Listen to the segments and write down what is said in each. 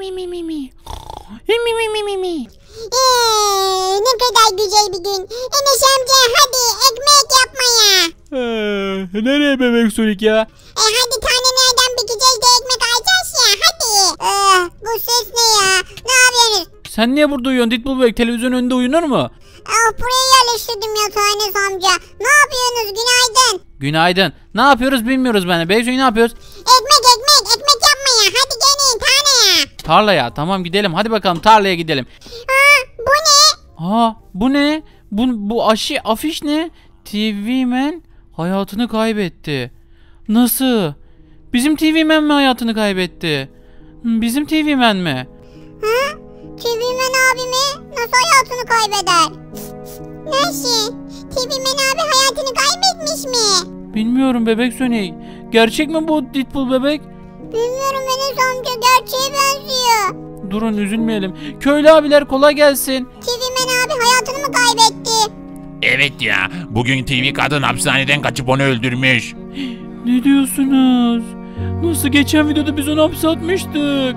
Ne kadar güzel bir gün. Enes amca hadi ekmek yapmaya. Nereye bebek Sonic ya? Hadi tanelerden bükeceğiz de ekmek alacağız ya hadi. Bu ses ne ya? Ne yapıyorsunuz? Sen niye burada uyuyorsun Ditbull bebek? Televizyon önünde uyunur mu? Buraya yerleştirdim yatağı Enes amca. Ne yapıyorsunuz? Günaydın. Günaydın. Ne yapıyoruz bilmiyoruz ben de. Bebek Sonic ne yapıyoruz? Ekmek yapmaya. Hadi gelin tarlaya. Tarlaya. Tamam gidelim. Hadi bakalım tarlaya gidelim. Bu ne? Bu ne? Bu afiş ne? TV Man hayatını kaybetti. Nasıl? Bizim TV Man mi hayatını kaybetti? Bizim TV Man mi? TV Man abi mi? Nasıl hayatını kaybeder? Nasıl? TV Man abi hayatını kaybetmiş mi? Bilmiyorum bebek Sonic. Gerçek mi bu Ditbull bebek? Bilmiyorum Enes amca, gerçeğe benziyor. Durun üzülmeyelim. Köylü abiler kolay gelsin. TV Man abi hayatını mı kaybetti? Evet ya, bugün TV kadın hapishaneden kaçıp onu öldürmüş. Ne diyorsunuz? Nasıl geçen videoda biz onu hapse atmıştık?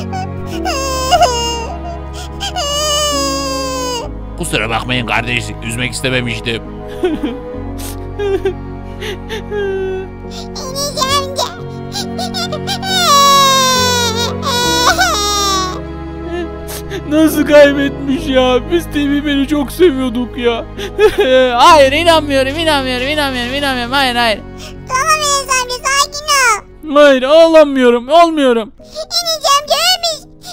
Kusura bakmayın kardeş, üzmek istememiştim. Enes amca. Nasıl kaybetmiş ya? Biz TV Man'i çok seviyorduk ya. Hayır inanmıyorum. Hayır. Tamam Enes amca, sakin ol. Hayır ağlamıyorum. Olmuyorum. Enes amca ölmüş.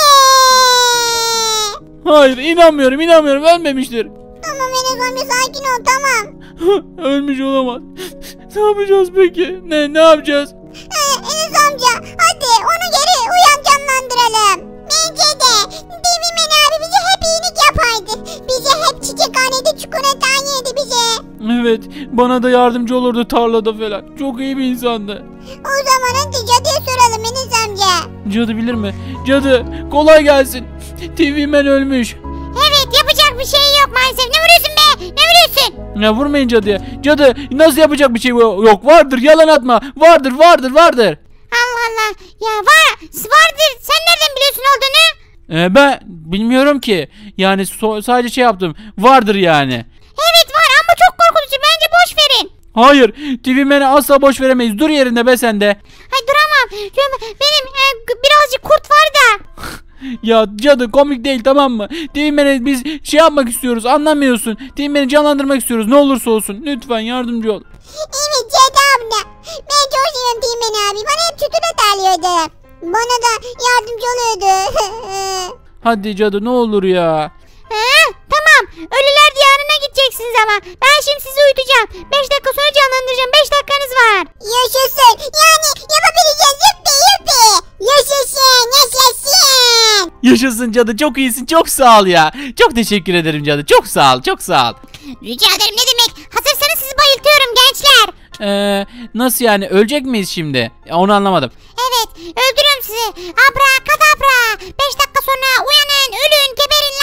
Hayır inanmıyorum. Ölmemiştir. Tamam Enes amca, sakin ol, tamam. Ölmüş olamaz. Ne yapacağız peki? Ne yapacağız? Enes amca hadi onu geri canlandıralım. Bence de TV Man abi bize hep iyilik yapardı. Bize hep çiçekhanede çikolata yedi bize. Evet bana da yardımcı olurdu tarlada falan. Çok iyi bir insandı. O zaman hadi cadıya soralım Enes amca. Cadı bilir mi? Cadı kolay gelsin. TV Man ölmüş. Evet, yapacak bir şey yok maalesef. Ne vuruyorsun be? Ne vuruyorsun? Ya vurmayın cadıya. Cadı nasıl yapacak bir şey yok? Vardır, yalan atma. Vardır. Allah Allah. Ya vardır. Sen nereden biliyorsun olduğunu? Ben bilmiyorum ki. Yani sadece şey yaptım. Vardır yani. Evet var ama çok korkutucu. Bence boş verin. Hayır. TV Man'i asla boş veremeyiz. Dur yerinde be sen de. Hay duramam. Benim birazcık kurt var da. Ya cadı komik değil tamam mı? TV Man'i biz şey yapmak istiyoruz. Anlamıyorsun. TV Man'i canlandırmak istiyoruz. Ne olursa olsun. Lütfen yardımcı ol. Evet cadı abla. Ben çok seviyorum TV Man abi. Bana hep çikolata alıyordu. Bana da yardımcı oluyordu. Hadi cadı ne olur ya. Tamam. Ölüler diyarına gideceksiniz ama. Ben şimdi sizi uyutacağım. 5 dakika sonra canlandıracağım. 5 dakikanız var. Yaşasın. Yani yapabileceğiz. Yuppi. Yaşasın. Yaşasın cadı çok iyisin. Çok sağ ol ya. Çok teşekkür ederim cadı. Çok sağ ol. Rica ederim, ne demek. Hazırsanız sizi bayıltıyorum gençler. Nasıl yani ölecek miyiz şimdi? Onu anlamadım. Evet, öldürüyorum sizi. Abrakadabra. 5 dakika sonra uyanın, ölün, geberin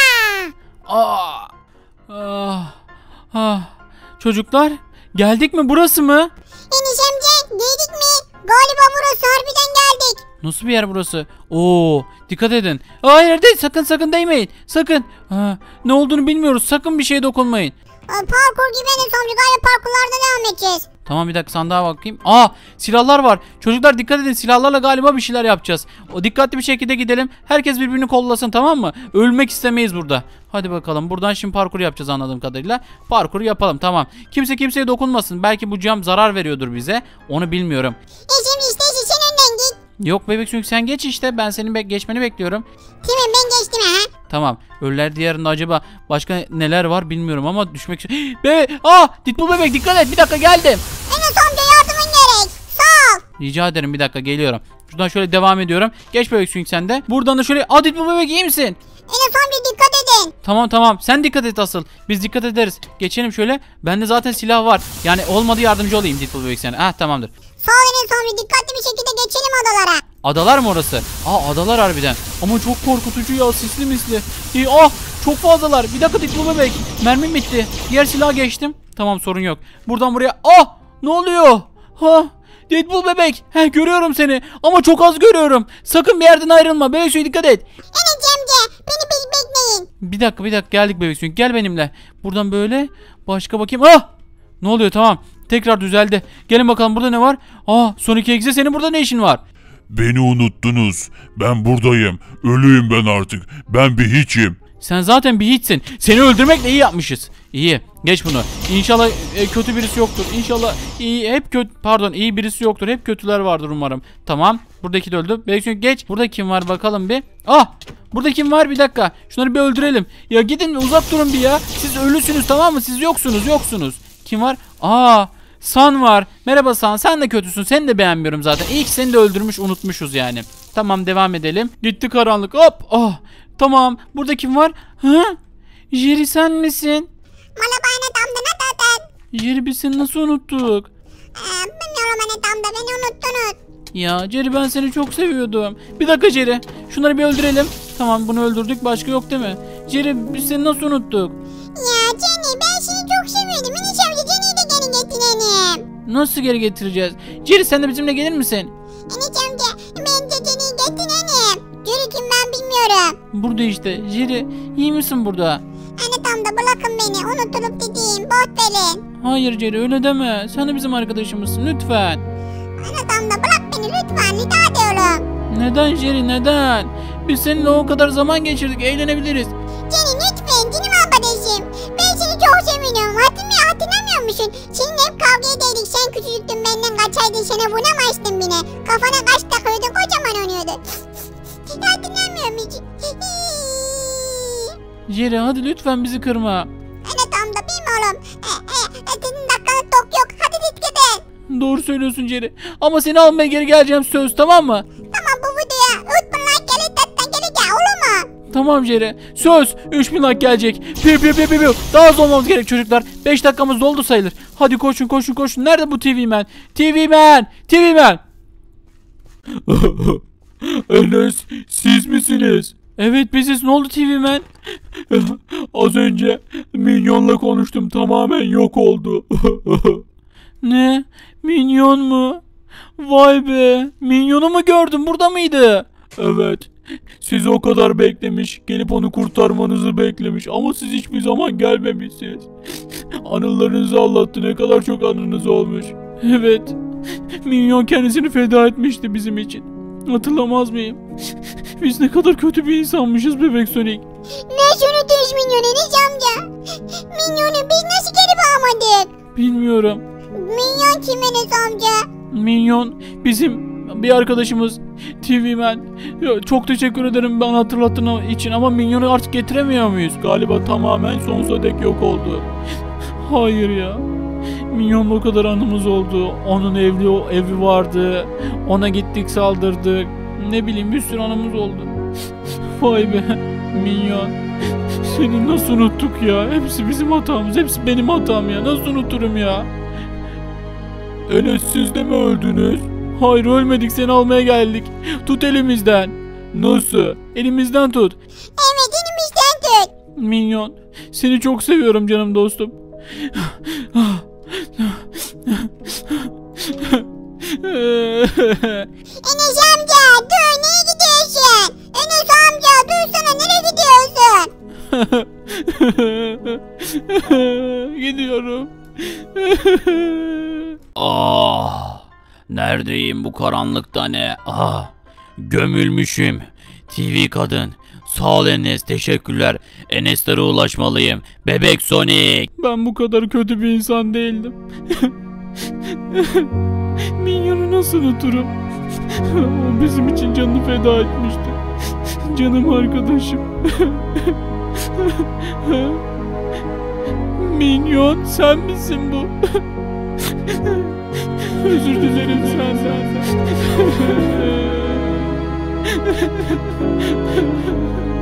la. Çocuklar geldik mi, burası mı? Enes amca, geldik mi? Galiba burası, harbiden geldik. Nasıl bir yer burası? Dikkat edin. Hayır değil, sakın değmeyin. Sakın. Ne olduğunu bilmiyoruz. Sakın bir şeye dokunmayın. Parkur gibi Enes amca, galiba parkurlarda devam edeceğiz. Tamam bir dakika sandığa bakayım. Silahlar var. Çocuklar dikkat edin, silahlarla galiba bir şeyler yapacağız. Dikkatli bir şekilde gidelim. Herkes birbirini kollasın, tamam mı? Ölmek istemeyiz burada. Hadi bakalım, buradan şimdi parkur yapacağız anladığım kadarıyla. Parkuru yapalım, tamam. Kimse kimseye dokunmasın. Belki bu cam zarar veriyordur bize. Onu bilmiyorum. Şimdi işte sen önden git. Yok bebek çünkü sen geç işte. Ben senin geçmeni bekliyorum. Tamam, ben geçtim ha. Tamam. Ölüler diyarında acaba başka neler var bilmiyorum ama düşmek... Ditbull bebek dikkat et, bir dakika geldim. Enes amca, yardımın gerek. Sağ ol. Rica ederim, bir dakika geliyorum. Şuradan şöyle devam ediyorum. Geç bebek çünkü sen de. Buradan da şöyle... Ditbull bebek iyi misin? Enes amca dikkat edin. Tamam. Sen dikkat et asıl. Biz dikkat ederiz. Geçelim şöyle. Bende zaten silah var. Yani olmadı yardımcı olayım Ditbull bebek sana. Tamamdır. Sağ ol Enes amca, dikkatli bir şekilde geçelim adalara. Adalar mı orası? Adalar harbiden. Ama çok korkutucu ya, sisli misli. Çok fazlalar. Bir dakika Ditbull bebek. Mermim bitti. Diğer silaha geçtim. Tamam sorun yok. Buradan buraya. Ne oluyor? Deadpool bebek. Heh, görüyorum seni ama çok az görüyorum. Sakın bir yerden ayrılma. Bebek Sonic dikkat et. Enes amca beni bekleyin. Bir dakika geldik Bebek Sonic. Gel benimle. Buradan böyle başka bakayım. Ah! Ne oluyor? Tamam. Tekrar düzeldi. Gelin bakalım burada ne var? Sonic Exe senin burada ne işin var? Beni unuttunuz. Ben buradayım. Ölüyüm ben artık. Ben bir hiçim. Sen zaten bir hiçsin. Seni öldürmekle iyi yapmışız. İyi. Geç bunu. İnşallah kötü birisi yoktur. İnşallah iyi birisi yoktur. Hep kötüler vardır umarım. Tamam. Buradaki de öldü. Belki geç. Burada kim var bakalım bir. Burada kim var? Bir dakika. Şunları bir öldürelim. Ya gidin uzak durun bir ya. Siz ölüsünüz tamam mı? Siz yoksunuz. Kim var? San var. Merhaba San. Sen de kötüsün. Seni de beğenmiyorum zaten. İyi ki seni de öldürmüş unutmuşuz yani. Tamam devam edelim. Gitti karanlık. Hop. Tamam. Burada kim var? Jerry sen misin? Merhaba Enes amca ne dedin? Jerry biz seni nasıl unuttuk? Bilmiyorum Enes amca beni unuttunuz. Ya Jerry ben seni çok seviyordum. Bir dakika Jerry. Şunları bir öldürelim. Tamam bunu öldürdük. Başka yok değil mi? Jerry biz seni nasıl unuttuk? Ya Jenny ben seni çok seviyordum. Enes amca Jenny'yi de geri getirelim. Nasıl geri getireceğiz? Jerry sen de bizimle gelir misin? Enes amca bence Jenny'yi getirelim. Jenny kim ben bilmiyorum. Burada işte. Jerry iyi misin burada? Enes amca bırakın beni unutulup gideyim. Boş verin. Hayır Jerry öyle deme. Sen de bizim arkadaşımızsın lütfen. Enes amca bırak beni lütfen rica ediyorum. Neden Jerry neden? Biz seninle o kadar zaman geçirdik eğlenebiliriz. Jenny lütfen canım arkadaşım. Ben seni çok seviyorum. Hatırlamıyor musun? Seninle hep kavga ederdik. Sen küçücüktün benden kaçaydın. Sana vuramazdın bile. Kafana kaç takıyordun kocaman oluyordu. Hatırlamıyorum hiç. Jerry hadi lütfen bizi kırma. Enes amca bilmiyorum. Senin dakikanı tok yok. Hadi dikkat et. Doğru söylüyorsun Jerry. Ama seni almaya geri geleceğim söz tamam mı? Tamam bu videoya 3000 like gelir olur mu? Tamam Jerry. Söz 3000 like gelecek. Piu. Daha hızlı olmamız gerek çocuklar. 5 dakikamız doldu sayılır. Hadi koşun. Nerede bu TV Man? TV Man. Enes siz misiniz? Evet biziz. Ne oldu TV Man? Az önce Minyon'la konuştum. Tamamen yok oldu. Ne? Minyon mu? Vay be. Minyon'u mu gördün? Burada mıydı? Evet. Sizi o kadar beklemiş. Gelip onu kurtarmanızı beklemiş. Ama siz hiçbir zaman gelmemişsiniz. Anılarınızı anlattı. Ne kadar çok anınız olmuş. Evet. Minyon kendisini feda etmişti bizim için. Hatırlamaz mıyım? Biz ne kadar kötü bir insanmışız Bebek Sonic. Nasıl unutuyoruz Minyon'u Enes amca? Minyon'u biz nasıl geri bağlamadık? Bilmiyorum. Minyon kim Enes amca? Minyon bizim bir arkadaşımız TV Man. Ya, çok teşekkür ederim bana hatırlattığın için ama Minyon'u artık getiremiyor muyuz? Galiba tamamen sonsuza dek yok oldu. Hayır ya. Minyon'la o kadar anımız oldu. Onun evi vardı. Ona gittik saldırdık. Ne bileyim bir sürü anımız oldu. Vay be. Minyon. Seni nasıl unuttuk ya? Hepsi bizim hatamız. Hepsi benim hatam ya. Nasıl unuturum ya? Enes siz de mi öldünüz? Hayır ölmedik seni almaya geldik. Tut elimizden. Nasıl? Elimizden tut. Evet elimizden tut. Minyon seni çok seviyorum canım dostum. Enes amca dur nereye gidiyorsun? Enes amca dursana nereye gidiyorsun? Gidiyorum. Neredeyim bu karanlıkta ne? Gömülmüşüm. TV kadın. Sağ ol Enes, teşekkürler. Enes'lere ulaşmalıyım. Bebek Sonic. Ben bu kadar kötü bir insan değildim. Minyon'u nasıl unuturum? O bizim için canını feda etmişti. Canım arkadaşım. Minyon sen misin bu? Özür dilerim senden.